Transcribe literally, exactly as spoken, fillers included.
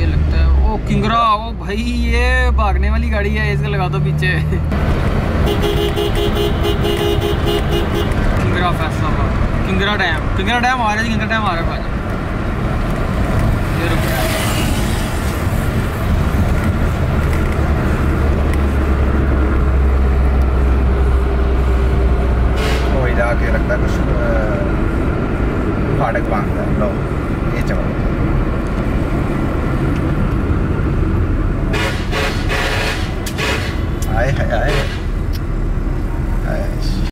ये लगता है ओ किंगरा। ओ भाई ये भागने वाली गाड़ी है, इसका लगा दो पीछे। किंगरा फैसलाबाद, किंगरा डैम, किंगरा डैम आ रहा है, किंगरा डैम आ रहा है भाई। ये रुक रहा है। जाके लगता है कुछ फाटक बांधता है। लो ये चलो आए है आए